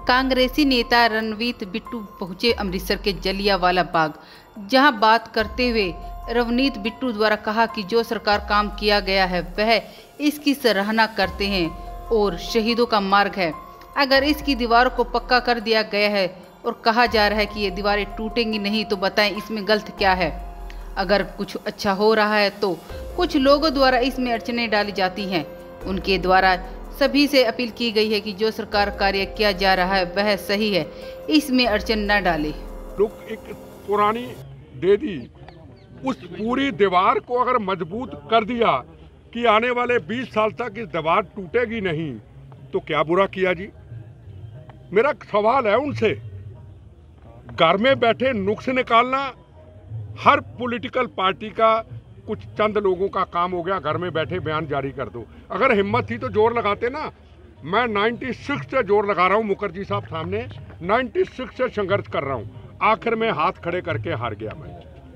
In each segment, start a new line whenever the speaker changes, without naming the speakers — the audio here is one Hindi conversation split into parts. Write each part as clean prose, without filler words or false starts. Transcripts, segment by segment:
कांग्रेसी नेता रणवीर बिट्टू पहुंचे अमृतसर के जलियांवाला बाग, जहां बात करते हुए रणवीर बिट्टू द्वारा कहा कि जो सरकार काम किया गया है वह इसकी सराहना करते हैं और शहीदों का मार्ग है। अगर इसकी दीवारों को पक्का कर दिया गया है और कहा जा रहा है कि ये दीवारें टूटेंगी नहीं, तो बताएं इसमें गलत क्या है। अगर कुछ अच्छा हो रहा है तो कुछ लोगों द्वारा इसमें अड़चनें डाली जाती हैं। उनके द्वारा सभी से अपील की गई है कि जो सरकार कार्य किया जा रहा है वह सही है, इसमें अड़चन न डाले।
लोग एक पुरानी दे दी, उस पूरी दीवार को अगर मजबूत कर दिया कि आने वाले 20 साल तक इस दीवार टूटेगी नहीं, तो क्या बुरा किया जी। मेरा सवाल है उनसे, घर में बैठे नुक्स निकालना हर पॉलिटिकल पार्टी का कुछ चंद लोगों का काम हो गया। घर में बैठे बयान जारी कर दो। अगर हिम्मत थी तो जोर लगाते ना। मैं 96 से जोर लगा रहा हूँ मुखर्जी साहब सामने, 96 से संघर्ष कर रहा हूँ। आखिर में हाथ खड़े करके हार गया। मैं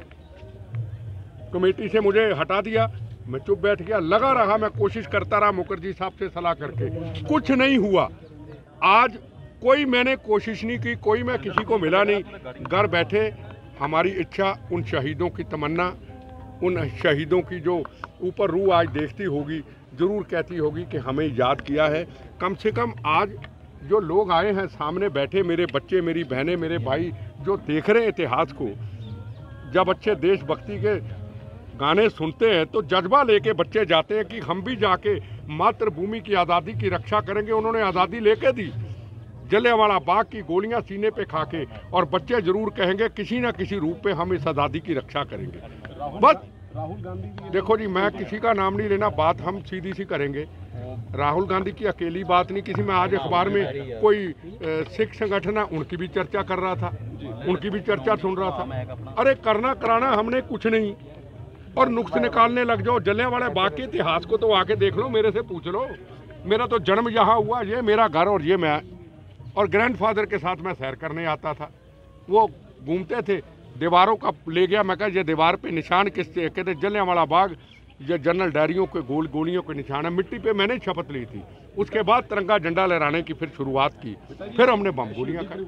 कमेटी से मुझे हटा दिया, मैं चुप बैठ गया। लगा रहा, मैं कोशिश करता रहा मुखर्जी साहब से सलाह करके, कुछ नहीं हुआ। आज कोई मैंने कोशिश नहीं की, कोई मैं किसी को मिला नहीं। घर बैठे हमारी इच्छा, उन शहीदों की तमन्ना, उन शहीदों की जो ऊपर रूह आज देखती होगी, ज़रूर कहती होगी कि हमें याद किया है। कम से कम आज जो लोग आए हैं सामने बैठे, मेरे बच्चे, मेरी बहनें, मेरे भाई, जो देख रहे हैं इतिहास को, जब अच्छे देशभक्ति के गाने सुनते हैं तो जज्बा लेके बच्चे जाते हैं कि हम भी जाके मातृभूमि की आज़ादी की रक्षा करेंगे। उन्होंने आज़ादी लेके दी, जलियांवाला बाग की गोलियां सीने पे खा के, और बच्चे जरूर कहेंगे किसी ना किसी रूप में हम इस आज़ादी की रक्षा करेंगे। बस
राहुल गांधी
देखो जी, मैं किसी का नाम नहीं लेना, बात हम सीधी सी करेंगे। राहुल गांधी की अकेली बात नहीं, किसी में आज अखबार में कोई सिख संगठन है, उनकी भी चर्चा कर रहा था, उनकी भी चर्चा सुन रहा था। अरे करना कराना हमने कुछ नहीं, और नुक्स निकालने लग जाओ। जलियांवाला बाग के इतिहास को तो आके देख लो, मेरे से पूछ लो। मेरा तो जन्म यहाँ हुआ, ये मेरा घर और ये मैं, और ग्रैंडफादर के साथ मैं सैर करने आता था। वो घूमते थे, दीवारों का ले गया। मैं कहा ये दीवार पे निशान किससे? कहते जलियांवाला बाग, ये जनरल डायरियों के गोलियों के निशान है। मिट्टी पे मैंने शपथ ली थी। उसके बाद तिरंगा झंडा लहराने की फिर शुरुआत की, फिर हमने बम गोलियां खाई।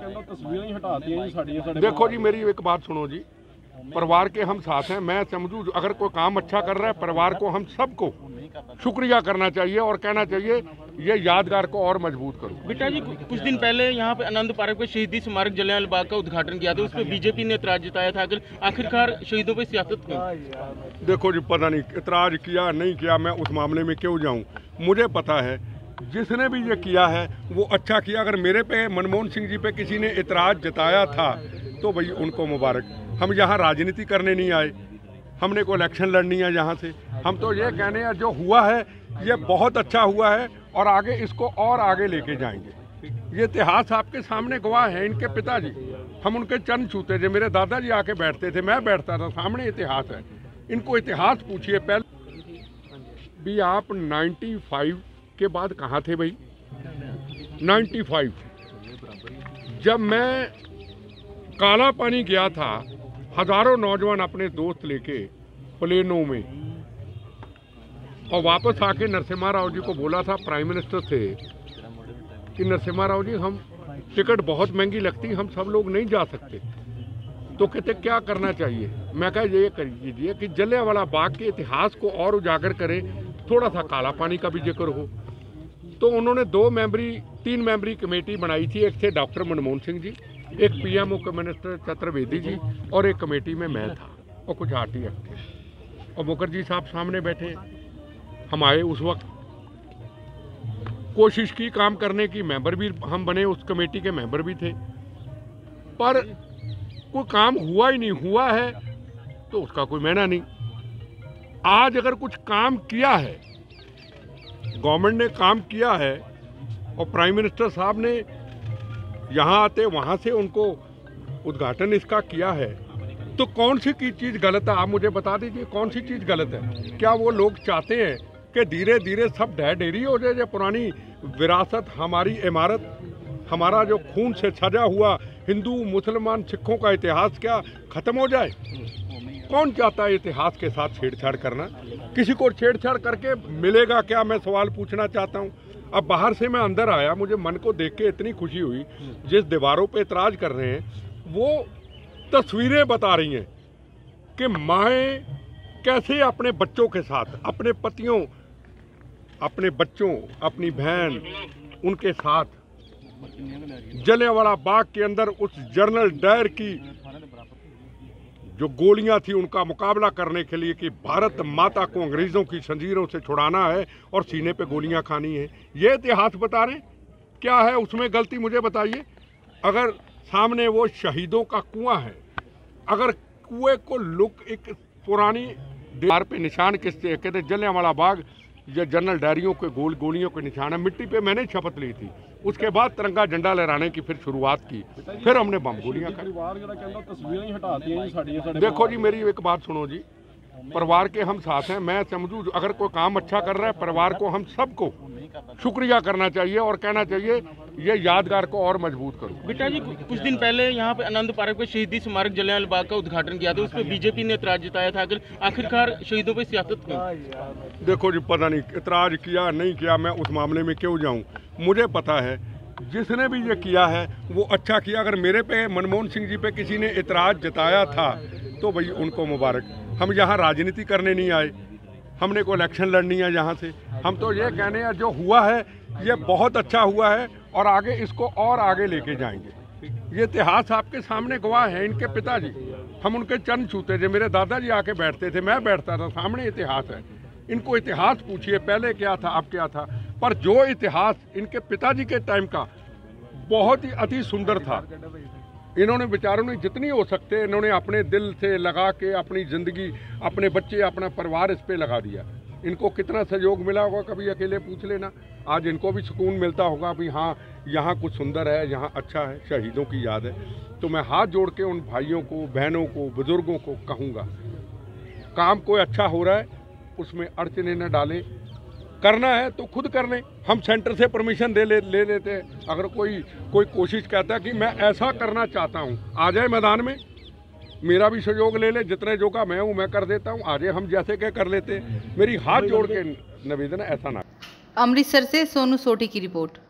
देखो जी, मेरी एक बात सुनो जी, परिवार के हम साथ हैं। मैं समझूं अगर कोई काम अच्छा कर रहा है, परिवार को हम सबको शुक्रिया करना चाहिए और कहना चाहिए ये यादगार को और मजबूत करो।
बेटा जी, कुछ दिन पहले यहाँ पे आनंद पार्क में शहीदी स्मारक जलियांवाला बाग का उद्घाटन किया था, उस पर बीजेपी ने ऐतराज जताया था। आखिरकार शहीदों पे सियासत क्यों?
देखो जी, पता नहीं ऐतराज किया नहीं किया, मैं उस मामले में क्यों जाऊँ। मुझे पता है जिसने भी ये किया है वो अच्छा किया। अगर मेरे पे, मनमोहन सिंह जी पे किसी ने ऐतराज जताया था तो भाई उनको मुबारक। हम यहाँ राजनीति करने नहीं आए, हमने कोई इलेक्शन लड़नी है यहाँ से। हम तो ये कहने हैं जो हुआ है ये बहुत अच्छा हुआ है और आगे इसको और आगे लेके जाएंगे। ये इतिहास आपके सामने गवाह है। इनके पिताजी, हम उनके चरण छूते थे, मेरे दादाजी आके बैठते थे, मैं बैठता था, सामने इतिहास है। इनको इतिहास पूछिए। पहले भी आप 95 के बाद कहाँ थे भाई? 95 जब मैं काला पानी गया था, हजारों नौजवान अपने दोस्त लेके प्लेनों में, और वापस आके नरसिम्हा राव जी को बोला था प्राइम मिनिस्टर से कि नरसिम्हा राव जी, हम टिकट बहुत महंगी लगती, हम सब लोग नहीं जा सकते। तो कहते क्या करना चाहिए? मैं कहा ये कर लीजिए कि जलियांवाला बाग के इतिहास को और उजागर करें, थोड़ा सा काला पानी का भी जिक्र हो। तो उन्होंने 3 मेंबरी कमेटी बनाई थी। एक थे डॉक्टर मनमोहन सिंह जी, एक पीएमओ के मिनिस्टर चतुर्वेदी जी, और एक कमेटी में मैं था और कुछ आरटीएफ थे, और मुखर्जी साहब सामने बैठे। हम आए उस वक्त, कोशिश की काम करने की, मेंबर भी हम बने, उस कमेटी के मेंबर भी थे, पर कोई काम हुआ ही नहीं। हुआ है तो उसका कोई मायना नहीं। आज अगर कुछ काम किया है, गवर्नमेंट ने काम किया है, और प्राइम मिनिस्टर साहब ने यहाँ आते वहाँ से उनको उद्घाटन इसका किया है, तो कौन सी की चीज़ गलत है? आप मुझे बता दीजिए कौन सी चीज़ गलत है। क्या वो लोग चाहते हैं कि धीरे धीरे सब ढह ढेरी हो जाए? पुरानी विरासत, हमारी इमारत, हमारा जो खून से सजा हुआ हिंदू मुसलमान सिखों का इतिहास क्या खत्म हो जाए? कौन चाहता है इतिहास के साथ छेड़छाड़ करना? किसी को छेड़छाड़ करके मिलेगा क्या? मैं सवाल पूछना चाहता हूँ। अब बाहर से मैं अंदर आया, मुझे मन को देख के इतनी खुशी हुई। जिस दीवारों पे इतराज कर रहे हैं वो तस्वीरें बता रही हैं कि माएँ कैसे अपने बच्चों के साथ, अपने पतियों, अपने बच्चों, अपनी बहन, उनके साथ जलियांवाला बाग के अंदर उस जनरल डायर की जो गोलियां थी उनका मुकाबला करने के लिए कि भारत माता को अंग्रेज़ों की जंजीरों से छुड़ाना है और सीने पे गोलियां खानी है। ये इतिहास बता रहे, क्या है उसमें गलती मुझे बताइए। अगर सामने वो शहीदों का कुआं है, अगर कुएं को लुक एक पुरानी दीवार पे निशान किससे कहते जलियांवाला बाग या जनरल डायरियों के गोलियों के निशान है। मिट्टी पे मैंने शपथ ली थी, उसके बाद तिरंगा झंडा लहराने की फिर शुरुआत की, फिर हमने बम गोलियां खाई। देखो जी, मेरी एक बात सुनो जी, परिवार के हम साथ हैं। मैं समझूं अगर कोई काम अच्छा कर रहा है, परिवार को हम सबको शुक्रिया करना चाहिए और कहना चाहिए ये यादगार को और मजबूत करो।
बेटा जी, कुछ दिन पहले यहाँ पे आनंद पार्क में शहीदी स्मारक जलियांवाला बाग का उद्घाटन किया था, उस पर बीजेपी ने ऐतराज जताया था। आखिरकार शहीदों पे सियासत क्यों?
देखो जी, पता नहीं ऐतराज किया नहीं किया, मैं उस मामले में क्यों जाऊँ। मुझे पता है जिसने भी ये किया है वो अच्छा किया। अगर मेरे पे, मनमोहन सिंह जी पे किसी ने ऐतराज जताया था तो भाई उनको मुबारक। हम यहाँ राजनीति करने नहीं आए, हमने कोई इलेक्शन लड़नी है यहाँ से। हम तो ये कहने हैं जो हुआ है ये बहुत अच्छा हुआ है और आगे इसको और आगे लेके जाएंगे। ये इतिहास आपके सामने गवाह है। इनके पिताजी, हम उनके चरण छूते थे, मेरे दादाजी आके बैठते थे, मैं बैठता था, सामने इतिहास है। इनको इतिहास पूछिए पहले क्या था अब क्या था, पर जो इतिहास इनके पिताजी के टाइम का बहुत ही अति सुंदर था। इन्होंने बेचारों ने जितनी हो सकते इन्होंने अपने दिल से लगा के अपनी ज़िंदगी, अपने बच्चे, अपना परिवार इस पे लगा दिया। इनको कितना सहयोग मिला होगा कभी अकेले पूछ लेना। आज इनको भी सुकून मिलता होगा भी हाँ यहाँ कुछ सुंदर है, यहाँ अच्छा है, शहीदों की याद है। तो मैं हाथ जोड़ के उन भाइयों को, बहनों को, बुजुर्गों को कहूँगा, काम कोई अच्छा हो रहा है उसमें अड़चने न डालें। करना है तो खुद कर लें, हम सेंटर से परमिशन ले लेते हैं। अगर कोई कोशिश कहता है कि मैं ऐसा करना चाहता हूँ, आ जाए मैदान में, मेरा भी सहयोग ले ले, जितने जो का मैं हूँ मैं कर देता हूँ, आ जाए, हम जैसे क्या कर लेते हैं। मेरी हाथ जोड़ के निवेदन है, ऐसा ना।
अमृतसर से सोनू सोटी की रिपोर्ट।